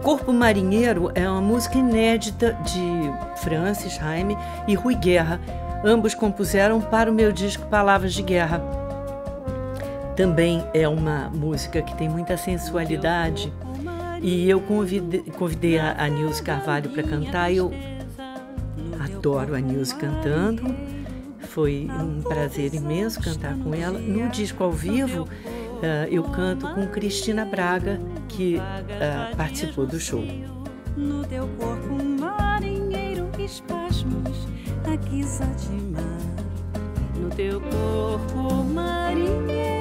Corpo Marinheiro é uma música inédita de Francis Raime e Rui Guerra. Ambos compuseram para o meu disco Palavras de Guerra. Também é uma música que tem muita sensualidade e eu convidei a Nilce Carvalho para cantar. Eu adoro a Nilce cantando, foi um prazer imenso cantar com ela. No disco ao vivo, eu canto com Cristina Braga, que participou do show. No teu corpo, marinheiro, espasmos, aqui só de mar. No teu corpo, marinheiro.